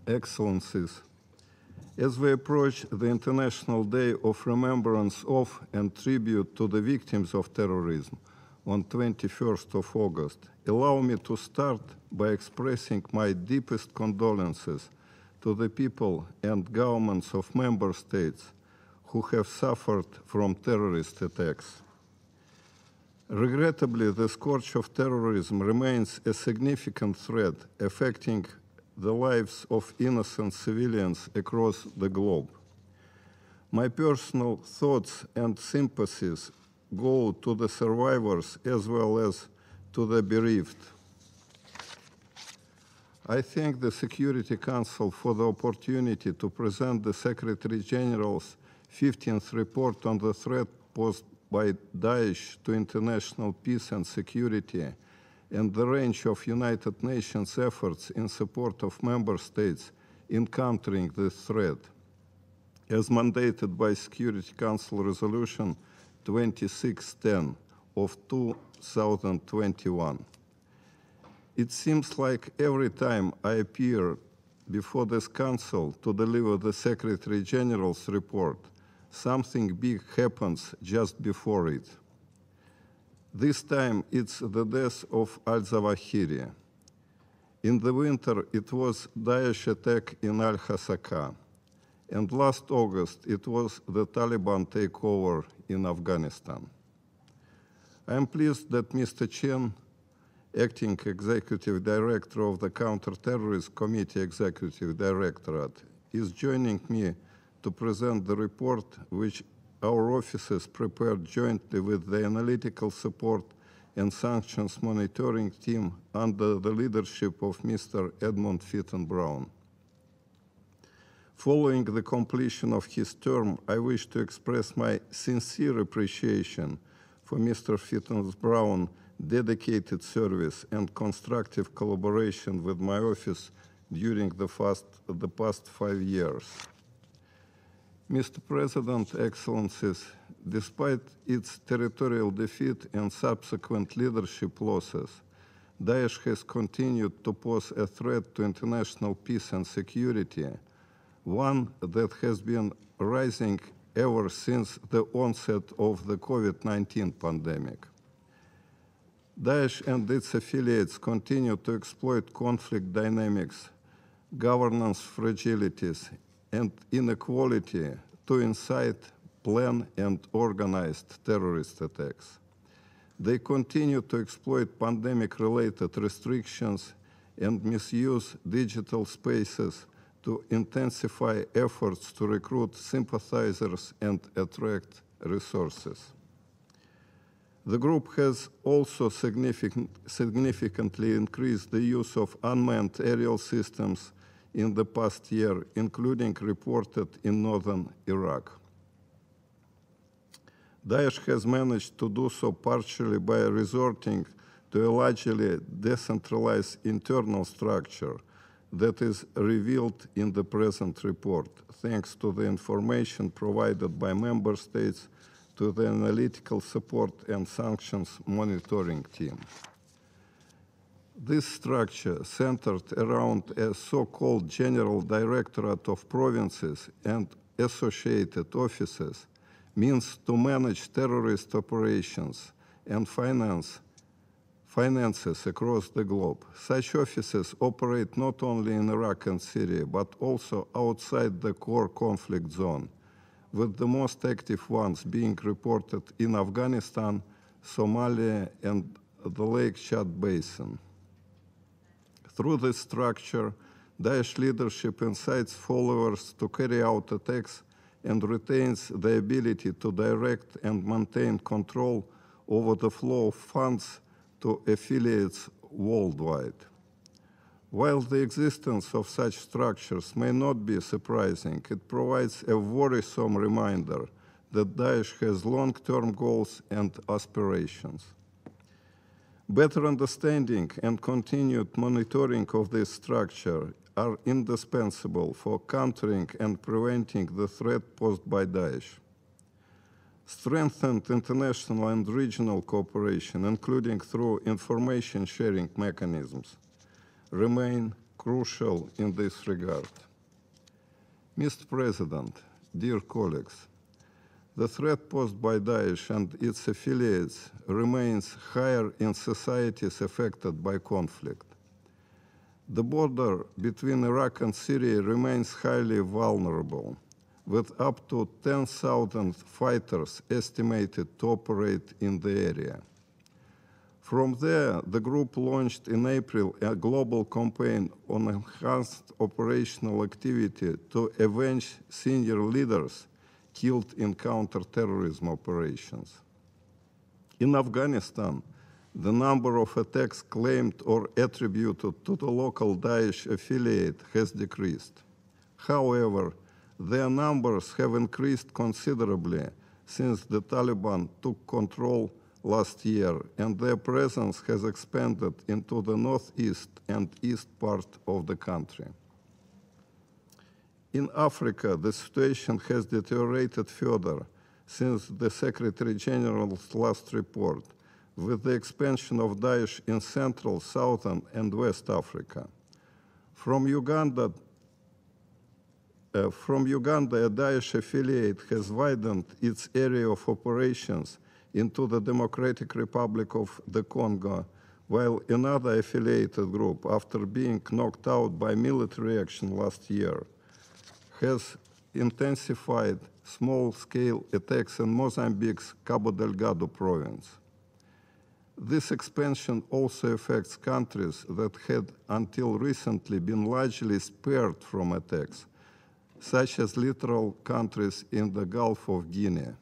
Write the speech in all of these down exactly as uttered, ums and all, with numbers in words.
Excellencies, as we approach the International Day of Remembrance of and Tribute to the Victims of Terrorism on twenty-first of August, allow me to start by expressing my deepest condolences to the people and governments of member states who have suffered from terrorist attacks. Regrettably, the scourge of terrorism remains a significant threat affecting the lives of innocent civilians across the globe. My personal thoughts and sympathies go to the survivors as well as to the bereaved. I thank the Security Council for the opportunity to present the Secretary General's fifteenth report on the threat posed by Daesh to international peace and security and the range of United Nations efforts in support of member states in countering this threat, as mandated by Security Council Resolution twenty-six ten of two thousand twenty-one. It seems like every time I appear before this Council to deliver the Secretary General's report, something big happens just before it. This time it's the death of al-Zawahiri. In the winter it was Daesh attack in Al-Hasaka, and last August it was the Taliban takeover in Afghanistan. I am pleased that Mister Chen, Acting Executive Director of the Counterterrorism Committee Executive Directorate, is joining me to present the report which our offices prepared jointly with the Analytical Support and Sanctions Monitoring Team under the leadership of Mister Edmund Fitton-Brown. Following the completion of his term, I wish to express my sincere appreciation for Mister Fitton-Brown's dedicated service and constructive collaboration with my office during the, fast, the past five years. Mister President, Excellencies, despite its territorial defeat and subsequent leadership losses, Daesh has continued to pose a threat to international peace and security, one that has been rising ever since the onset of the COVID nineteen pandemic. Daesh and its affiliates continue to exploit conflict dynamics, governance fragilities, and inequality to incite, plan, and organized terrorist attacks. They continue to exploit pandemic-related restrictions and misuse digital spaces to intensify efforts to recruit sympathizers and attract resources. The group has also significant, significantly increased the use of unmanned aerial systems in the past year, including reported in northern Iraq. Daesh has managed to do so partially by resorting to a largely decentralized internal structure that is revealed in the present report, thanks to the information provided by member states to the Analytical Support and Sanctions Monitoring Team. This structure, centered around a so-called General Directorate of Provinces and associated offices, means to manage terrorist operations and finance, finances across the globe. Such offices operate not only in Iraq and Syria, but also outside the core conflict zone, with the most active ones being reported in Afghanistan, Somalia, and the Lake Chad Basin. Through this structure, Daesh leadership incites followers to carry out attacks and retains the ability to direct and maintain control over the flow of funds to affiliates worldwide. While the existence of such structures may not be surprising, it provides a worrisome reminder that Daesh has long-term goals and aspirations. Better understanding and continued monitoring of this structure are indispensable for countering and preventing the threat posed by Daesh. Strengthened international and regional cooperation, including through information sharing mechanisms, remain crucial in this regard. Mister President, dear colleagues, the threat posed by Daesh and its affiliates remains higher in societies affected by conflict. The border between Iraq and Syria remains highly vulnerable, with up to ten thousand fighters estimated to operate in the area. From there, the group launched in April a global campaign on enhanced operational activity to avenge senior leaders killed in counter-terrorism operations. In Afghanistan, the number of attacks claimed or attributed to the local Daesh affiliate has decreased. However, their numbers have increased considerably since the Taliban took control last year, and their presence has expanded into the northeast and east part of the country. In Africa, the situation has deteriorated further since the Secretary General's last report, with the expansion of Daesh in Central, Southern, and West Africa. From Uganda, uh, from Uganda, a Daesh affiliate has widened its area of operations into the Democratic Republic of the Congo, while another affiliated group, after being knocked out by military action last year, has intensified small-scale attacks in Mozambique's Cabo Delgado province. This expansion also affects countries that had until recently been largely spared from attacks, such as littoral countries in the Gulf of Guinea.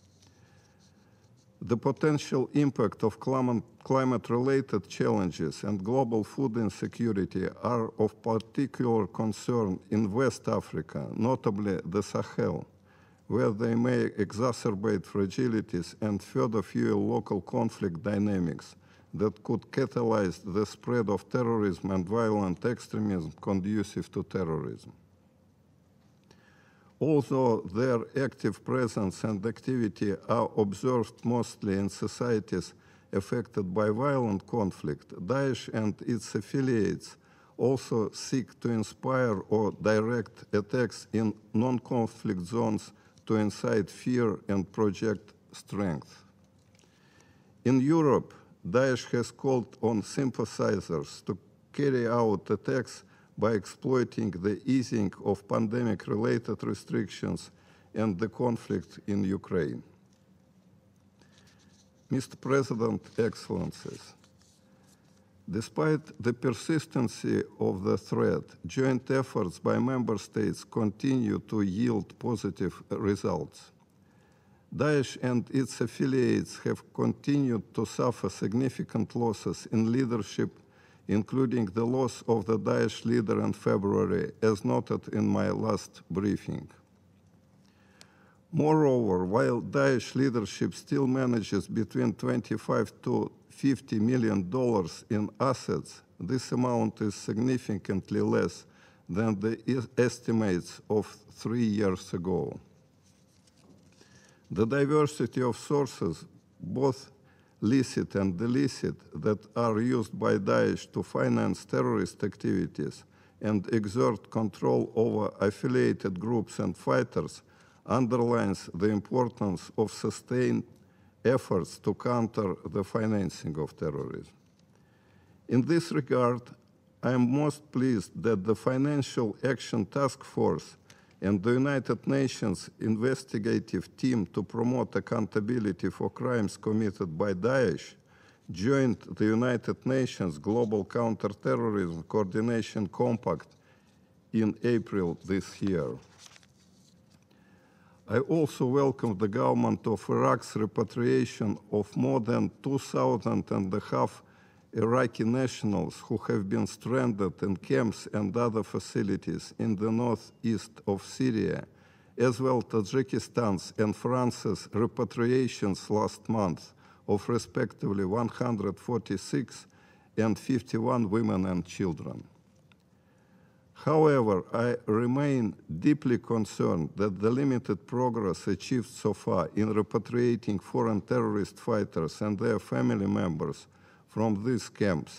The potential impact of climate-related challenges and global food insecurity are of particular concern in West Africa, notably the Sahel, where they may exacerbate fragilities and further fuel local conflict dynamics that could catalyze the spread of terrorism and violent extremism conducive to terrorism. Although their active presence and activity are observed mostly in societies affected by violent conflict, Daesh and its affiliates also seek to inspire or direct attacks in non-conflict zones to incite fear and project strength. In Europe, Daesh has called on sympathizers to carry out attacks by exploiting the easing of pandemic-related restrictions and the conflict in Ukraine. Mister President, Excellencies, despite the persistency of the threat, joint efforts by member states continue to yield positive results. Daesh and its affiliates have continued to suffer significant losses in leadership, including the loss of the Daesh leader in February, as noted in my last briefing. Moreover, while Daesh leadership still manages between twenty-five to fifty million dollars in assets, this amount is significantly less than the estimates of three years ago. The diversity of sources, both licit and illicit, that are used by Daesh to finance terrorist activities and exert control over affiliated groups and fighters underlines the importance of sustained efforts to counter the financing of terrorism. In this regard, I am most pleased that the Financial Action Task Force and the United Nations investigative team to promote accountability for crimes committed by Daesh joined the United Nations Global Counterterrorism Coordination Compact in April this year. I also welcome the government of Iraq's repatriation of more than two thousand and a half Iraqi nationals who have been stranded in camps and other facilities in the northeast of Syria, as well as Tajikistan's and France's repatriations last month of respectively one hundred forty-six and fifty-one women and children. However, I remain deeply concerned that the limited progress achieved so far in repatriating foreign terrorist fighters and their family members from these camps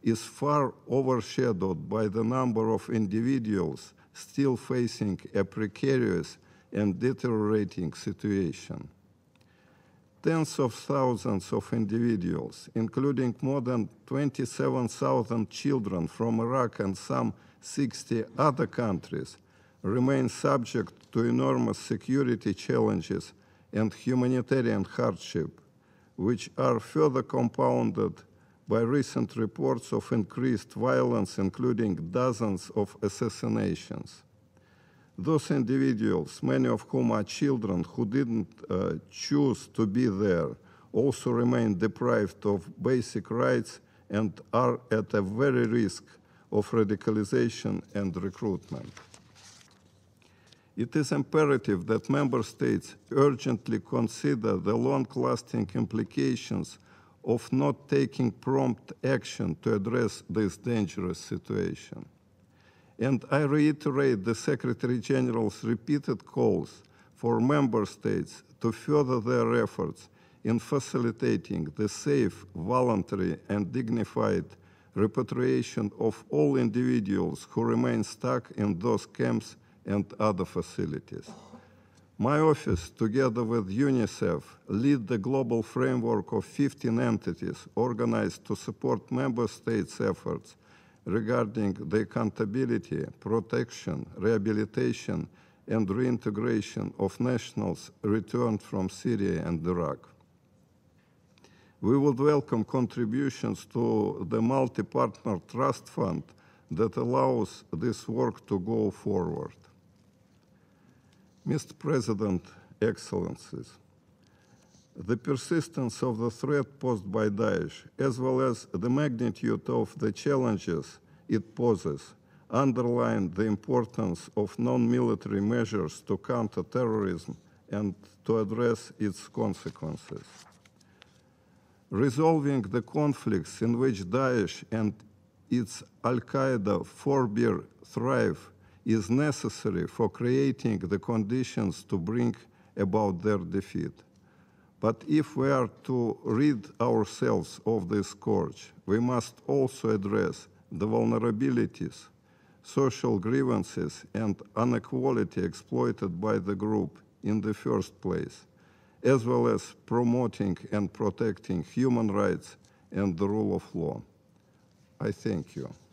is far overshadowed by the number of individuals still facing a precarious and deteriorating situation. Tens of thousands of individuals, including more than twenty-seven thousand children from Iraq and some sixty other countries, remain subject to enormous security challenges and humanitarian hardship, which are further compounded by recent reports of increased violence, including dozens of assassinations. Those individuals, many of whom are children who didn't uh, choose to be there, also remain deprived of basic rights and are at a very risk of radicalization and recruitment. It is imperative that member states urgently consider the long-lasting implications of not taking prompt action to address this dangerous situation. And I reiterate the Secretary General's repeated calls for member states to further their efforts in facilitating the safe, voluntary, and dignified repatriation of all individuals who remain stuck in those camps and other facilities. My office, together with UNICEF, lead the global framework of fifteen entities organized to support member states' efforts regarding the accountability, protection, rehabilitation, and reintegration of nationals returned from Syria and Iraq. We would welcome contributions to the multi-partner trust fund that allows this work to go forward. Mister President, Excellencies, the persistence of the threat posed by Daesh, as well as the magnitude of the challenges it poses, underline the importance of non-military measures to counter terrorism and to address its consequences. Resolving the conflicts in which Daesh and its Al-Qaeda forbear thrive is necessary for creating the conditions to bring about their defeat. But if we are to rid ourselves of this scourge, we must also address the vulnerabilities, social grievances, and inequality exploited by the group in the first place, as well as promoting and protecting human rights and the rule of law. I thank you.